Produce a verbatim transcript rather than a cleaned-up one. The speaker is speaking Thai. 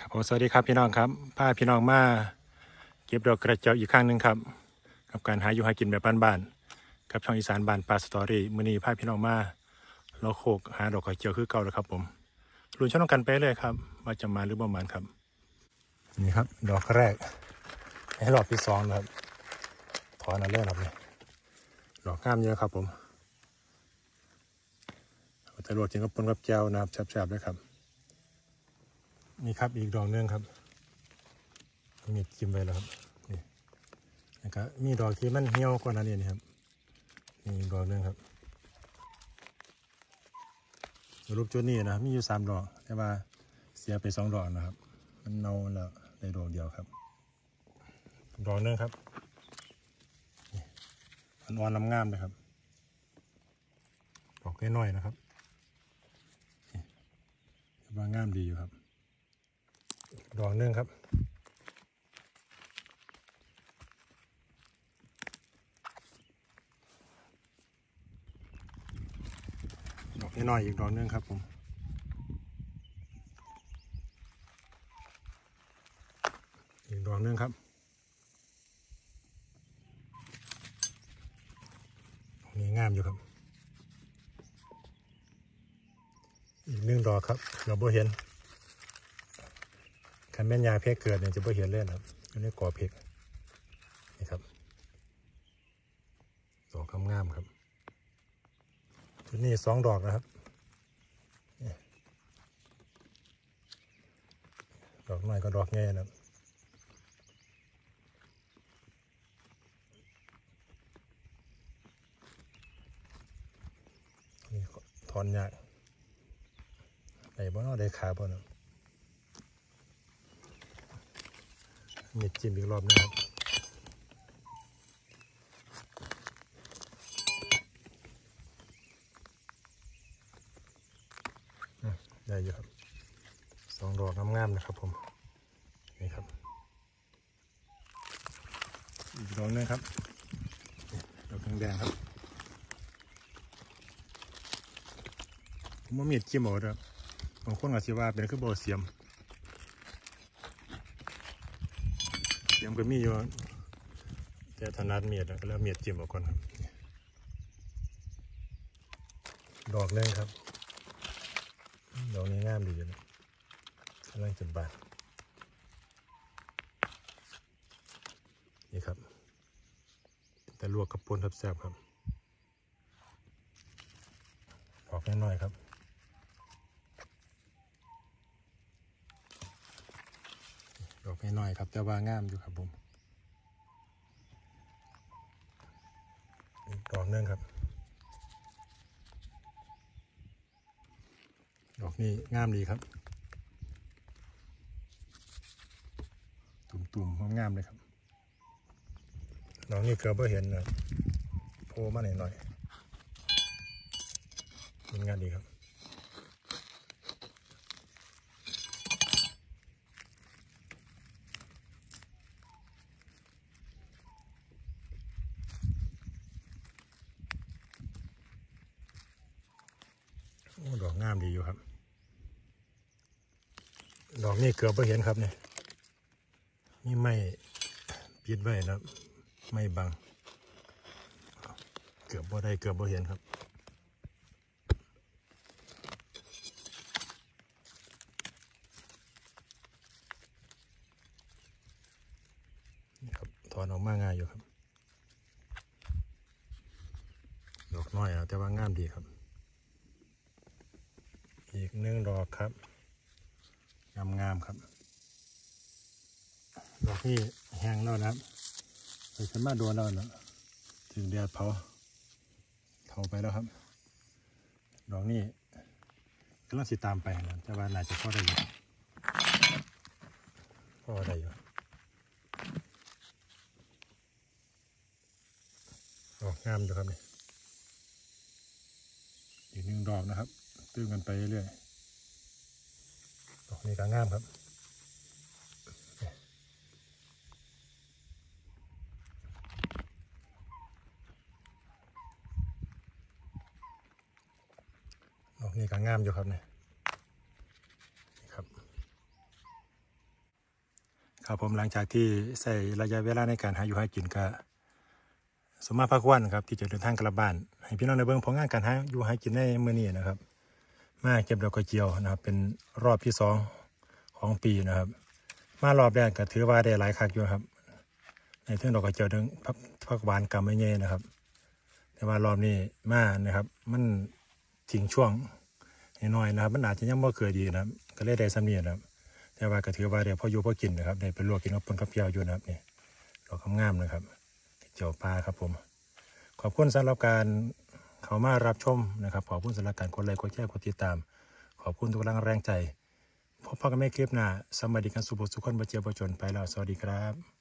ครับผมสวัสดีครับพี่น้องครับพาพี่น้องมาเก็บดอกกระเจียวอีกครั้งหนึ่งครับกับการหาอยู่หากินแบบบ้านๆกับช่องอีสานบ้านปลาสตอรี่มื้อนี้พาพี่น้องมาเราโคกหาดอกกระเจียวคือเก่าแล้วครับผมลุ้นช่องกันไปเลยครับว่าจะมาหรือประมาณครับนี่ครับดอกแรกให้รอบที่สองนะครับถอนเอาเลยครับนี่ดอกงามเยอะครับผมจะรวดถึงกับปนกับแก้วนะครับแซ่บๆเลยครับนี่ครับอีกดอกนึงครับมีจิ้มไว้แล้วครับนี่นะครับมีดอกที่มันเหี่ยวกว่านั้นนี่ครับนี่ดอกนึงครับรูปจุดนี้นะมีอยู่สามดอกแต่ว่าเสียไปสองดอกนะครับมันเน่าแล้วได้ดอกเดียวครับดอกนึงครับมันอ่อนงามๆเลยครับดอกน้อยๆนะครับว่างามดีอยู่ครับดอกนึงครับดอกน้อยๆอีกดอกนึงครับผมอีกดอกนึงครับนี่งามอยู่ครับอีกหนึ่งดอกครับเราบ่เห็นคันแม่นยาเพกเกิดเนี่ยจะบ่เห็นเลยครับอันนี้ก่อเพกนี่ครับดอกงามๆครับชุดนี้สองดอกนะครับดอกน้อยก็ดอกใหญ่นะครับนี่ถอนยากได้บ่เนาะได้ขาบ่เนาะมีจิ้มอีกรอบนึงครับได้อยู่ครับสองดอกงามๆนะครับผมนี่ครับอีกดอกนึงครับดอกแดงๆครับผมว่ามีดจิ้มเอาเด้อบางคนก็สิว่าเป็นคือบ่เสียมเสียมก็มีอยู่แต่ถนัดมีดก็แล้วมีดจิ้มเอาก่อนครับดอกนึงครับดอกนี้งามดีอยู่นะกำลังจะบานนี่ครับแต่ลวกกับปนแซ่บๆครับดอกน้อยๆครับดอกน้อยๆครับแต่ว่างามอยู่ครับผมอีกดอกนึงครับดอกนี้งามดีครับตุ่มๆงามๆเลยครับดอกนี้เกือบไม่เห็นนะโผล่มาหน่อยๆเป็นงานดีครับโอ้ดอกงามดีอยู่ครับดอกนี้เกือบไม่เห็นครับเนี่ยนี่ไม่ปิดไว้นะไม่บังเกือบบ่ได้เกือบบ่เห็นครับนี่ครับถอนออกมาง่ายอยู่ครับดอกน้อยแต่ว่างามดีครับอีกหนึ่งดอกครับงามๆครับดอกที่แห้งแล้วนะครับไปขึ้นมาโดนแล้วนะถึงแดดเผาเผาไปแล้วครับดอกนี้กำลังสิตามไปนะแต่ว่าน่าจะพอได้อยู่พอได้อยู่ดอกงามอยู่ครับนี่อีกหนึ่งดอกนะครับตื้อกันไปเรื่อยๆดอกนี้ก็งามครับดอกนี้ก็งามอยู่ครับเนี่ยครับครับผมหลังจากที่ใส่ระยะเวลาในการหาอยู่หากินก็สมมาพักวันครับที่จะเดินทางกลับบ้านให้พี่น้องในเบื้องผลงานการหาอยู่หากินในมื้อนี้นะครับมาเก็บดอกกระเจียวนะครับเป็นรอบที่สองของปีนะครับมารอบแรกก็ถือว่าได้หลายคักอยู่ครับในเรื่องดอกกระเจียวดึงพักพักหวานกำไม่เงี้ยนะครับแต่ว่ารอบนี้มานะครับมันทิ้งช่วงน้อยนะครับมันอาจจะยังไม่เกิดดีนะครับก็เลยได้สำเนียงนะครับแต่ว่าก็ถือว่าได้พออยู่พอกินนะครับได้ไปลวกกินกับปนกับเจียวอยู่นะครับนี่ดอกงามๆนะครับเจียวปลาครับผมขอบคุณสำหรับการเข้ามารับชมนะครับขอบคุณสำหรับการกดไลค์กดแชร์กดติดตามขอบคุณทุกกำลังแรงใจพบกันใหม่คลิปหน้าสวัสดีกันสุขสุขคนบาเจียวบาจนไปแล้วสวัสดีครับ